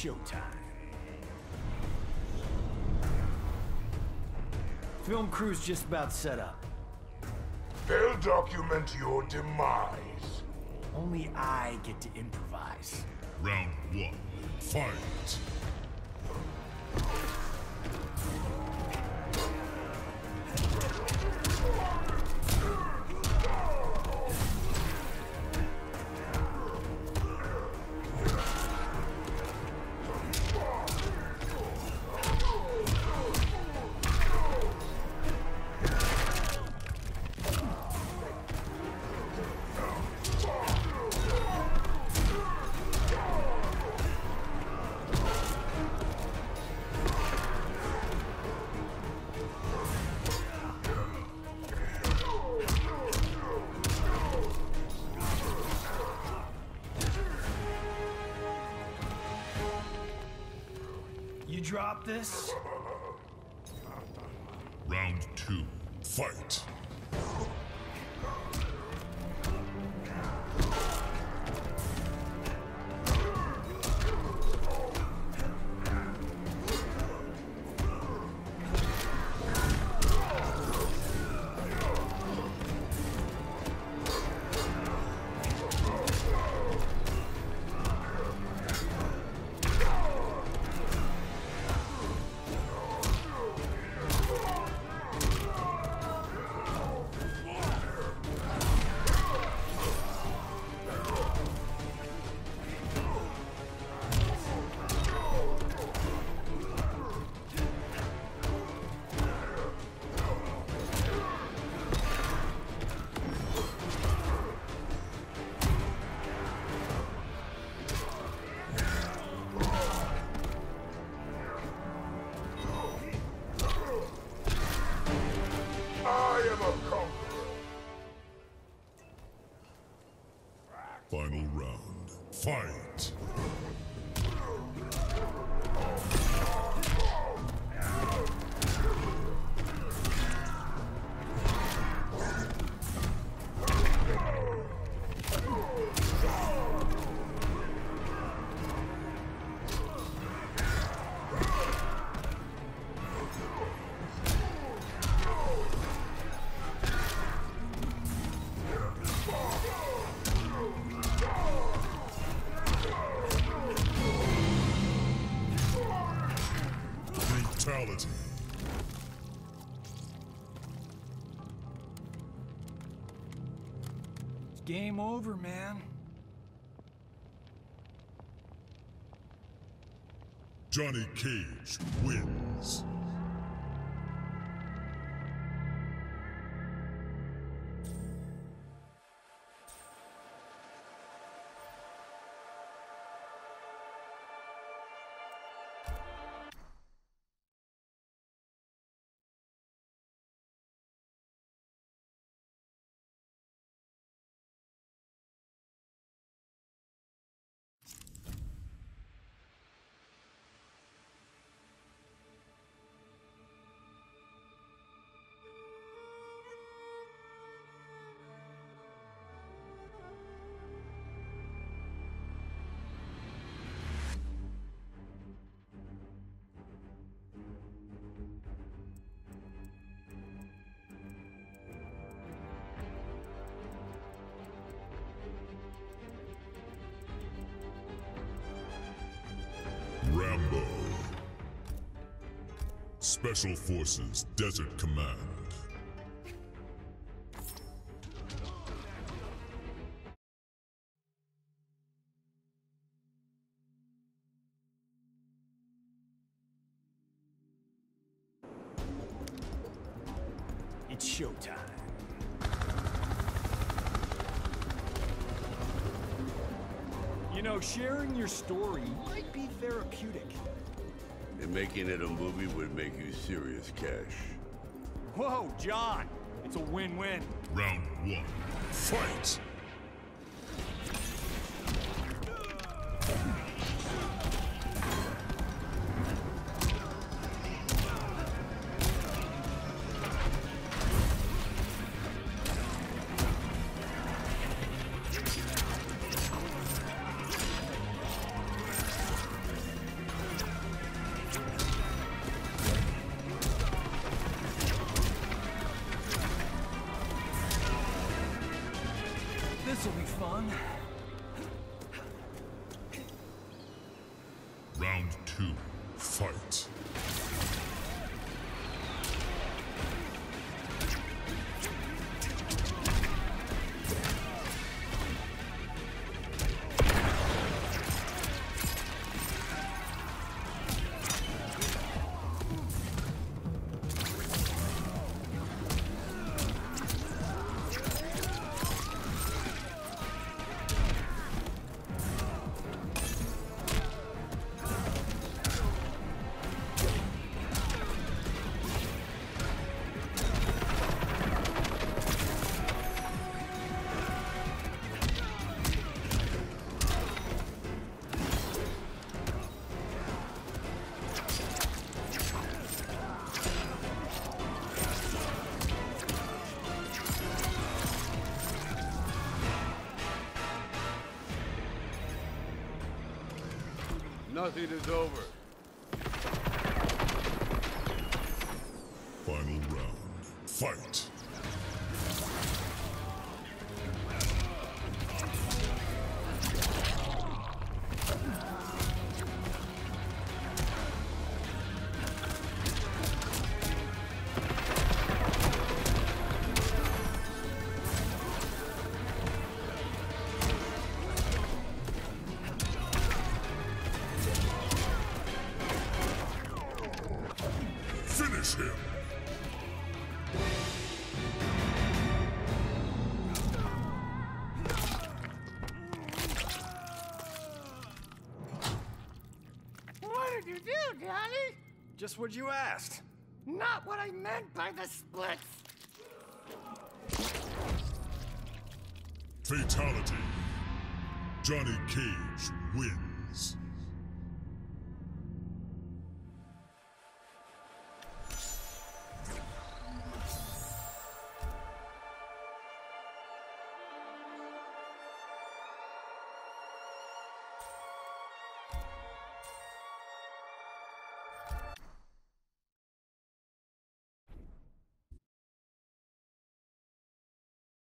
showtime. Film crew's just about set up. They'll document your demise. Only I get to improvise. Round 1. Fight! You drop this? Round 2. Fight! I am a conqueror. Final round. Fight! Fatality. It's game over, man. Johnny Cage wins. Rambo. Special Forces Desert Command. It's showtime. You know, sharing your story might be therapeutic. And making it a movie would make you serious cash. Whoa, John! It's a win-win. Round 1. Fight! This'll be fun. Round 2. Fight. Nothing is over. Final round. Fight. Finish him! What did you do, Johnny? Just what you asked. Not what I meant by the splits. Fatality. Johnny Cage wins.